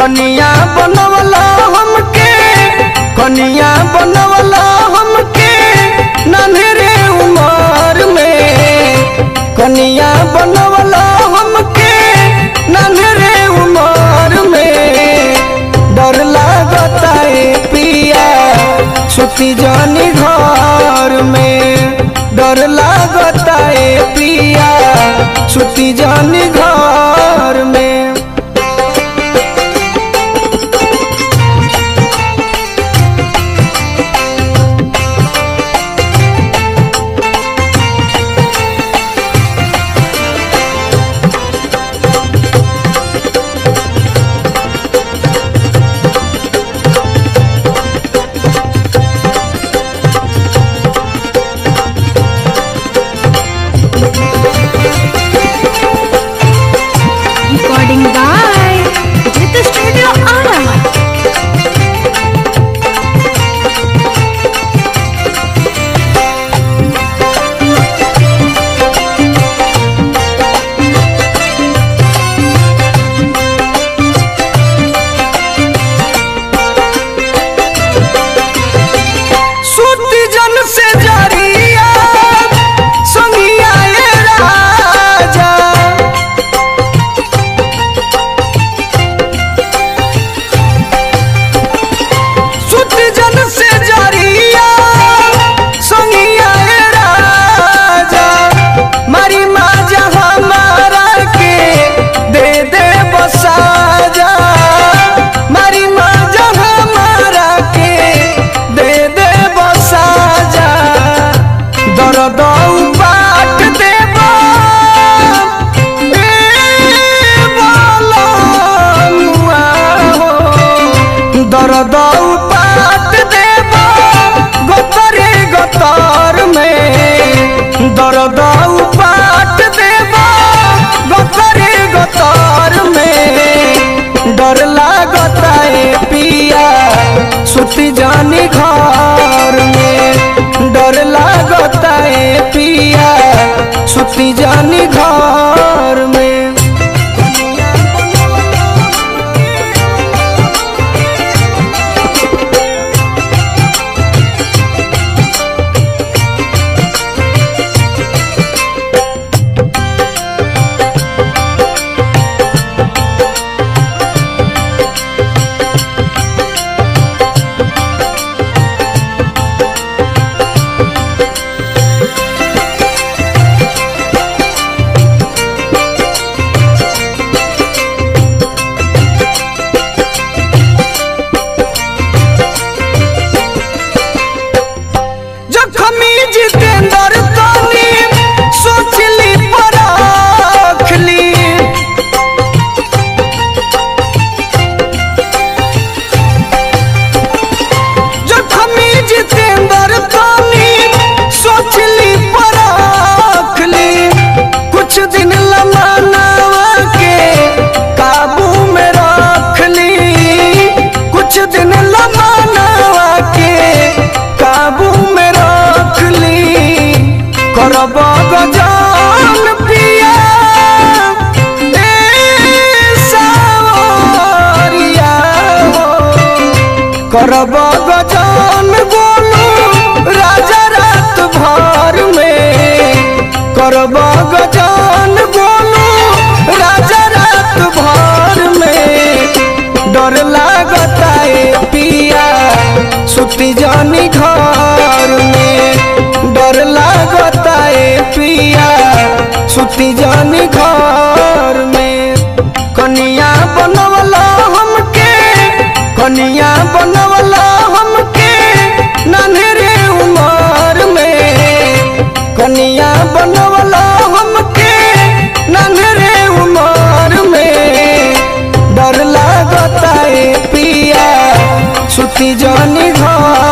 कनिया बनवला हमके, कनिया बनवला हमके नन्हे उमर में, कनिया बनवला हमके नन्हे उमर में। डर लागता है पिया सुती जानी घर में, डर लागता है पिया सुती जानी घर में। Recording by Jit Studio Ara। सूती जन से जरिया संगिया ये राजा, सूती जन से जरिया संगिया ये राजा। मारी माजा हमारा के दे दे बसाजा, मारी माजा हमारा के दे दे बसाजा। दर्द बाट देबा दर्द बाट देबा गतरे गतर में, दर्द बाट देबा गतरे गतर में। डर लागता है पिया सुती जानी घर में, डर लागता है पिया सुती जानी घर में। जखमी जितेंद्र तनी सोचली परखली, जखमी जितेंद्र तनी सोचली परखली। कुछ दिन लमनावा के काबू में रखली, कुछ दिन लमनावा के काबू में रखली। करब गजान पिया सावरिया हो, करब गजान बोलू राजा रात भर में, करब गजान बोलू राजा रात भर में। डर लागता है पिया सुती जानी घर में, डर लागता है पिया सुती जानी घर में। कनिया बनवला हमके, कनिया बनवला हमके नन्हे उमर में, कनिया बनवला हमके नन्हे उमर में। डर लागता है पिया सुती जानी घर